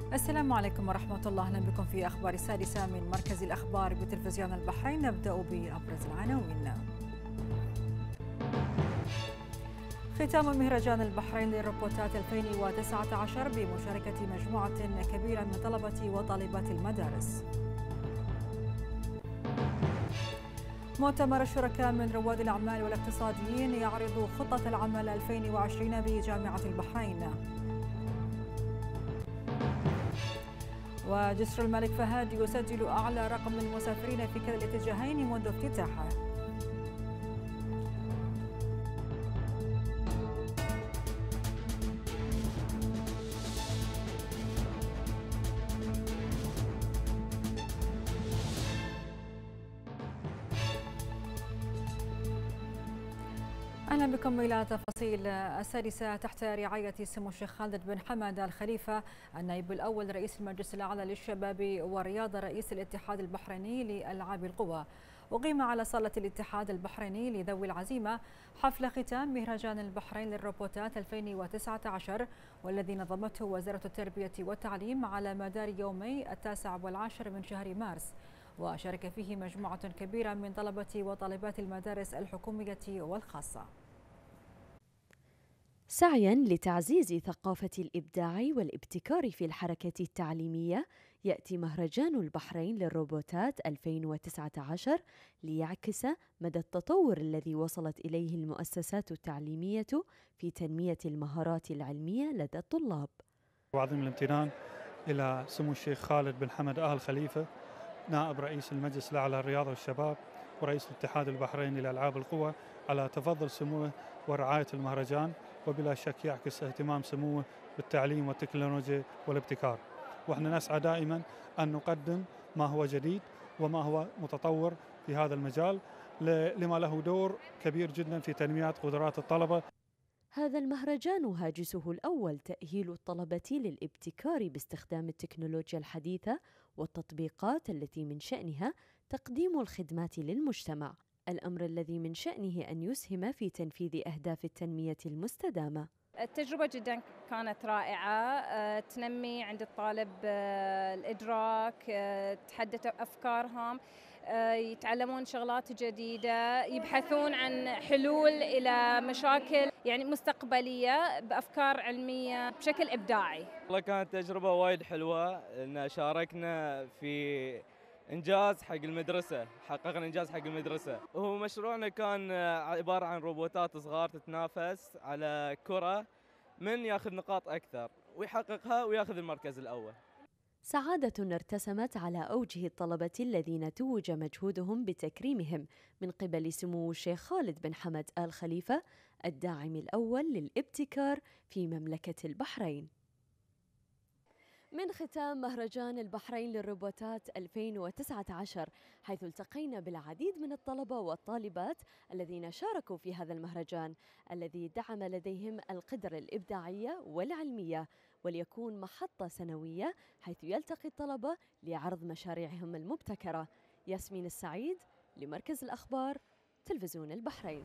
السلام عليكم ورحمة الله، أهلا بكم في أخبار السادسة من مركز الأخبار بتلفزيون البحرين. نبدأ بأبرز العناوين. ختام مهرجان البحرين للروبوتات 2019 بمشاركة مجموعة كبيرة من طلبة وطالبات المدارس. مؤتمر الشركاء من رواد الأعمال والاقتصاديين يعرض خطة العمل 2020 بجامعة البحرين. وجسر الملك فهد يسجل أعلى رقم للمسافرين في كلا الاتجاهين منذ افتتاحه. أهلا بكم إلى تفاصيل السادسة. تحت رعاية سمو الشيخ خالد بن حمد آل خليفة النائب الأول رئيس المجلس الأعلى للشباب والرياضة رئيس الاتحاد البحريني لألعاب القوى، أقيم على صالة الاتحاد البحريني لذوي العزيمة حفل ختام مهرجان البحرين للروبوتات 2019، والذي نظمته وزارة التربية والتعليم على مدار يومي 9 و10 من شهر مارس، وشارك فيه مجموعة كبيرة من طلبة وطالبات المدارس الحكومية والخاصة. سعياً لتعزيز ثقافة الإبداع والابتكار في الحركة التعليمية، يأتي مهرجان البحرين للروبوتات 2019 ليعكس مدى التطور الذي وصلت إليه المؤسسات التعليمية في تنمية المهارات العلمية لدى الطلاب. وعظيم الامتنان إلى سمو الشيخ خالد بن حمد آل خليفة نائب رئيس المجلس الأعلى للرياضة والشباب ورئيس الاتحاد البحريني لألعاب القوى على تفضل سموه ورعاية المهرجان، وبلا شك يعكس اهتمام سموه بالتعليم والتكنولوجيا والابتكار. وإحنا نسعى دائما أن نقدم ما هو جديد وما هو متطور في هذا المجال، لما له دور كبير جدا في تنمية قدرات الطلبة. هذا المهرجان هاجسه الأول تأهيل الطلبة للابتكار باستخدام التكنولوجيا الحديثة والتطبيقات التي من شأنها تقديم الخدمات للمجتمع، الأمر الذي من شأنه أن يسهم في تنفيذ أهداف التنمية المستدامة. التجربة جدا كانت رائعة، تنمي عند الطالب الإدراك، تحدث أفكارهم، يتعلمون شغلات جديدة، يبحثون عن حلول إلى مشاكل يعني مستقبلية بأفكار علمية بشكل إبداعي. والله كانت تجربة وايد حلوة، إن شاركنا في إنجاز حق المدرسة، حققنا إنجاز حق المدرسة. وهو مشروعنا كان عبارة عن روبوتات صغار تتنافس على كرة، من ياخذ نقاط أكثر ويحققها وياخذ المركز الأول. سعادة ارتسمت على أوجه الطلبة الذين توج مجهودهم بتكريمهم من قبل سمو الشيخ خالد بن حمد آل خليفة الداعم الأول للابتكار في مملكة البحرين. من ختام مهرجان البحرين للروبوتات 2019، حيث التقينا بالعديد من الطلبة والطالبات الذين شاركوا في هذا المهرجان الذي دعم لديهم القدرة الإبداعية والعلمية، وليكون محطة سنوية حيث يلتقي الطلبة لعرض مشاريعهم المبتكرة. ياسمين السعيد لمركز الأخبار تلفزيون البحرين.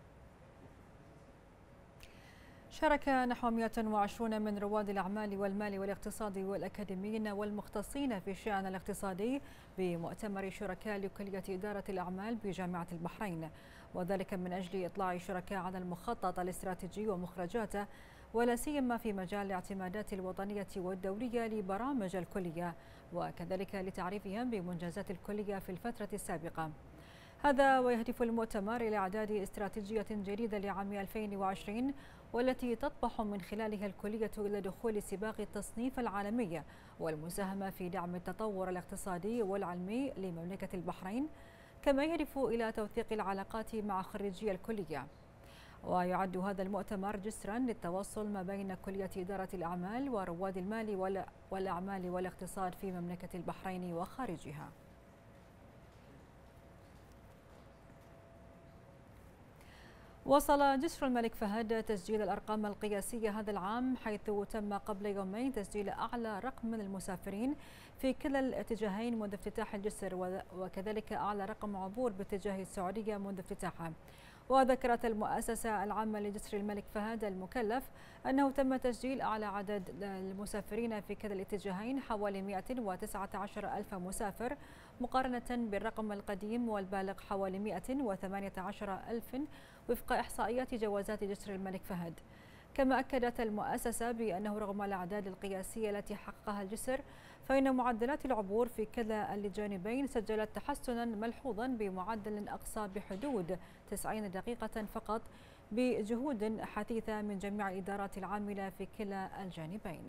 شارك نحو 120 من رواد الأعمال والمال والاقتصاد والأكاديميين والمختصين في الشأن الاقتصادي بمؤتمر شركاء لكلية إدارة الأعمال بجامعة البحرين، وذلك من أجل إطلاع الشركاء على المخطط الاستراتيجي ومخرجاته، ولا سيما في مجال الاعتمادات الوطنية والدولية لبرامج الكلية، وكذلك لتعريفهم بمنجزات الكلية في الفترة السابقة. هذا ويهدف المؤتمر إلى إعداد استراتيجية جديدة لعام 2020، والتي تطمح من خلالها الكلية إلى دخول سباق التصنيف العالمي والمساهمة في دعم التطور الاقتصادي والعلمي لمملكة البحرين، كما يهدف إلى توثيق العلاقات مع خريجي الكلية. ويعد هذا المؤتمر جسرا للتواصل ما بين كلية إدارة الأعمال ورواد المال والأعمال والاقتصاد في مملكة البحرين وخارجها. وصل جسر الملك فهد تسجيل الأرقام القياسية هذا العام، حيث تم قبل يومين تسجيل أعلى رقم من المسافرين في كلا الاتجاهين منذ افتتاح الجسر، وكذلك أعلى رقم عبور باتجاه السعودية منذ افتتاحه. وذكرت المؤسسة العامة لجسر الملك فهد المكلف أنه تم تسجيل أعلى عدد المسافرين في كلا الاتجاهين حوالي 119 ألف مسافر مقارنة بالرقم القديم والبالغ حوالي 118 ألف وفق إحصائيات جوازات جسر الملك فهد. كما أكدت المؤسسة بأنه رغم الأعداد القياسية التي حققها الجسر فإن معدلات العبور في كلا الجانبين سجلت تحسنا ملحوظا بمعدل أقصى بحدود 90 دقيقة فقط بجهود حثيثة من جميع الإدارات العاملة في كلا الجانبين.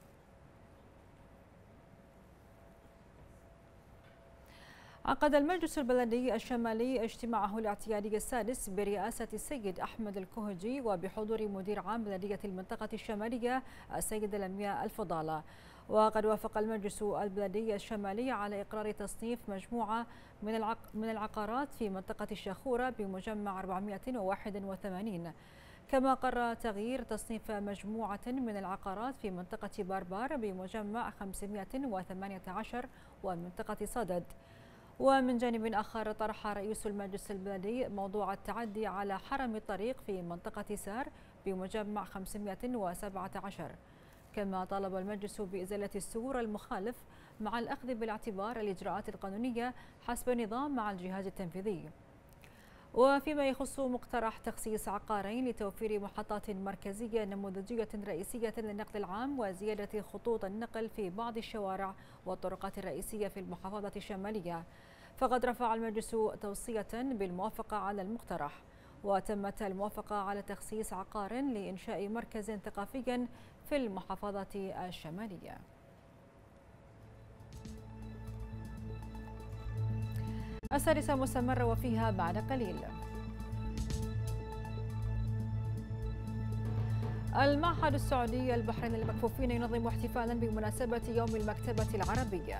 عقد المجلس البلدي الشمالي اجتماعه الاعتيادي السادس برئاسة السيد أحمد الكهجي وبحضور مدير عام بلدية المنطقة الشمالية السيد لمياء الفضالة. وقد وافق المجلس البلدي الشمالي على إقرار تصنيف مجموعة من العقارات في منطقة الشاخورة بمجمع 481. كما قرر تغيير تصنيف مجموعة من العقارات في منطقة باربار بمجمع 518 ومنطقة صدد. ومن جانب آخر طرح رئيس المجلس البلدي موضوع التعدي على حرم الطريق في منطقة سار بمجمع 517. كما طالب المجلس بإزالة السور المخالف مع الأخذ بالاعتبار الإجراءات القانونية حسب النظام مع الجهاز التنفيذي. وفيما يخص مقترح تخصيص عقارين لتوفير محطات مركزية نموذجية رئيسية للنقل العام وزيادة خطوط النقل في بعض الشوارع والطرقات الرئيسية في المحافظة الشمالية، فقد رفع المجلس توصية بالموافقة على المقترح، وتمت الموافقة على تخصيص عقار لإنشاء مركز ثقافي في المحافظة الشمالية. السادسة مستمرة وفيها بعد قليل. المعهد السعودي البحريني للمكفوفين ينظم احتفالا بمناسبة يوم المكتبة العربية.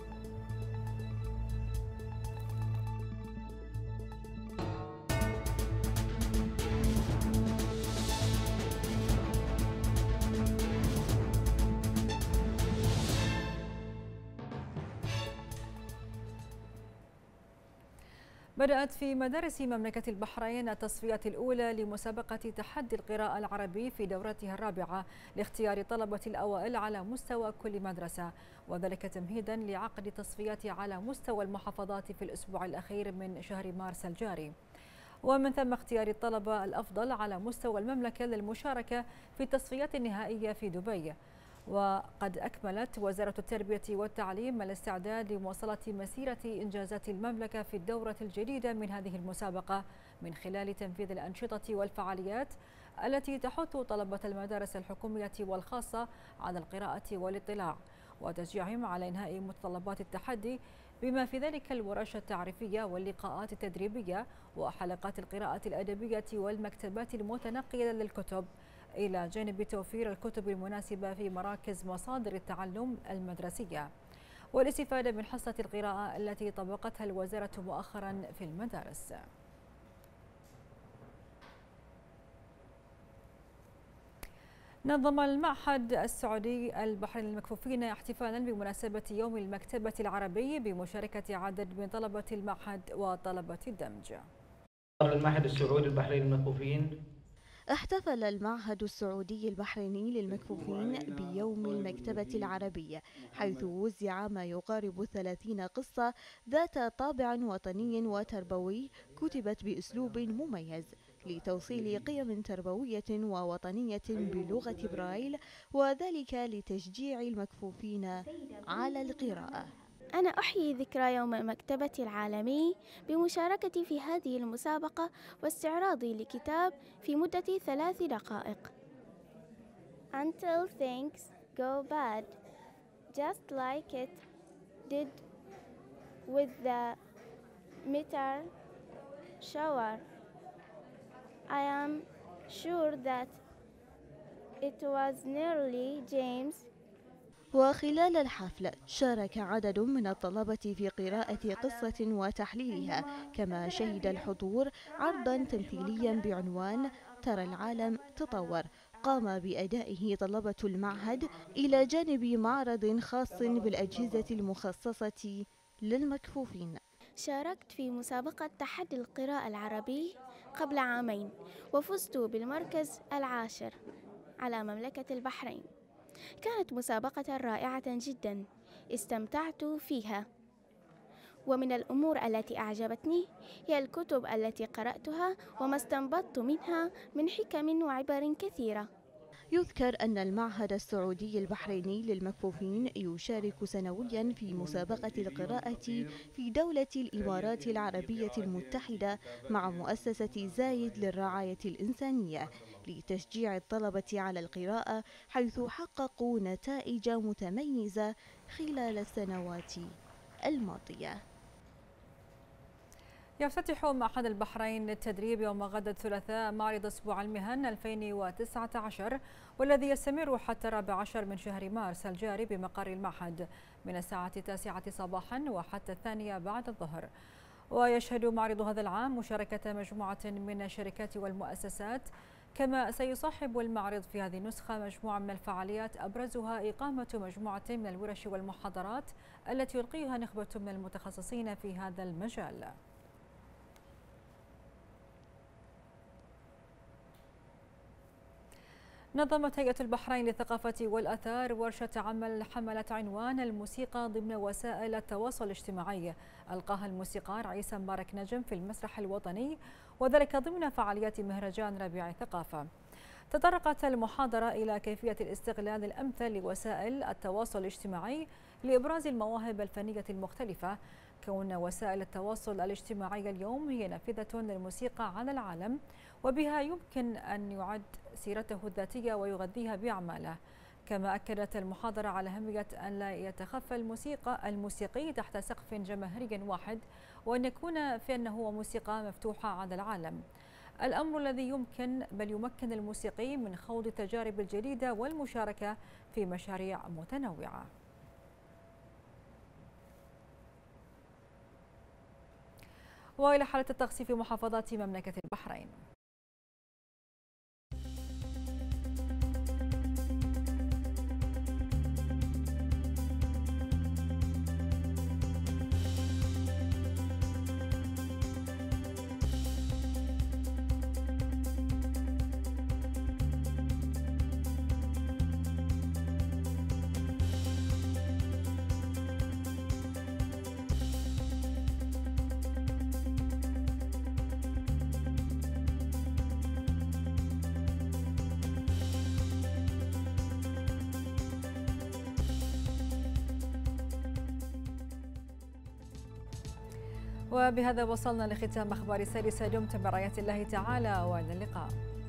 بدأت في مدارس مملكة البحرين التصفيات الأولى لمسابقة تحدي القراءة العربي في دورتها الرابعة لاختيار طلبة الأوائل على مستوى كل مدرسة، وذلك تمهيدا لعقد تصفيات على مستوى المحافظات في الأسبوع الأخير من شهر مارس الجاري، ومن ثم اختيار الطلبة الأفضل على مستوى المملكة للمشاركة في التصفيات النهائية في دبي. وقد أكملت وزارة التربية والتعليم الاستعداد لمواصلة مسيرة إنجازات المملكة في الدورة الجديدة من هذه المسابقة من خلال تنفيذ الأنشطة والفعاليات التي تحث طلبة المدارس الحكومية والخاصة على القراءة والاطلاع وتشجيعهم على إنهاء متطلبات التحدي، بما في ذلك الورش التعريفية واللقاءات التدريبية وحلقات القراءة الأدبية والمكتبات المتنقلة للكتب، إلى جانب توفير الكتب المناسبة في مراكز مصادر التعلم المدرسية والاستفادة من حصة القراءة التي طبقتها الوزارة مؤخرا في المدارس. نظم المعهد السعودي البحريني للمكفوفين احتفالا بمناسبة يوم المكتبة العربي بمشاركة عدد من طلبة المعهد وطلبة الدمج. المعهد السعودي البحريني للمكفوفين. احتفل المعهد السعودي البحريني للمكفوفين بيوم المكتبة العربية، حيث وزع ما يقارب 30 قصة ذات طابع وطني وتربوي كتبت بأسلوب مميز لتوصيل قيم تربوية ووطنية بلغة برايل، وذلك لتشجيع المكفوفين على القراءة. أنا أحيي ذكرى يوم المكتبة العالمي بمشاركتي في هذه المسابقة واستعراضي لكتاب في مدة 3 دقائق. Until things go bad, just like it did with the meteor shower. I am sure that it was nearly James. وخلال الحفل شارك عدد من الطلبة في قراءة قصة وتحليلها، كما شهد الحضور عرضا تمثيليا بعنوان ترى العالم تطور قام بأدائه طلبة المعهد إلى جانب معرض خاص بالأجهزة المخصصة للمكفوفين. شاركت في مسابقة تحدي القراءة العربي قبل عامين وفزت بالمركز العاشر على مملكة البحرين. كانت مسابقة رائعة جدا، استمتعت فيها. ومن الأمور التي أعجبتني هي الكتب التي قرأتها وما استنبطت منها من حكم وعبر كثيرة. يذكر أن المعهد السعودي البحريني للمكفوفين يشارك سنويا في مسابقة القراءة في دولة الإمارات العربية المتحدة مع مؤسسة زايد للرعاية الإنسانية لتشجيع الطلبة على القراءة، حيث حققوا نتائج متميزة خلال السنوات الماضية. يفتتح معهد البحرين للتدريب يوم غد الثلاثاء معرض أسبوع المهن 2019 والذي يستمر حتى 14 من شهر مارس الجاري بمقر المعهد من الساعة 9 صباحا وحتى 2 بعد الظهر. ويشهد معرض هذا العام مشاركة مجموعة من الشركات والمؤسسات، كما سيصاحب المعرض في هذه النسخة مجموعة من الفعاليات أبرزها إقامة مجموعة من الورش والمحاضرات التي يلقيها نخبة من المتخصصين في هذا المجال. نظمت هيئة البحرين للثقافة والأثار ورشة عمل حملت عنوان الموسيقى ضمن وسائل التواصل الاجتماعي، ألقاها الموسيقار عيسى مبارك نجم في المسرح الوطني، وذلك ضمن فعاليات مهرجان ربيع الثقافة. تطرقت المحاضرة إلى كيفية الاستغلال الأمثل لوسائل التواصل الاجتماعي لإبراز المواهب الفنية المختلفة، كون وسائل التواصل الاجتماعي اليوم هي نافذة للموسيقى على العالم، وبها يمكن أن يعد سيرته الذاتية ويغذيها بأعماله. كما أكدت المحاضرة على أهمية أن لا يتخفى الموسيقي تحت سقف جماهيري واحد، وأن يكون فنه وموسيقى مفتوحة على العالم، الأمر الذي يمكن الموسيقي من خوض التجارب الجديدة والمشاركة في مشاريع متنوعة. وإلى حالة الطقس في محافظات مملكة البحرين. وبهذا وصلنا لختام أخبار السادسة. دمتم برعاية الله تعالى، وإلى اللقاء.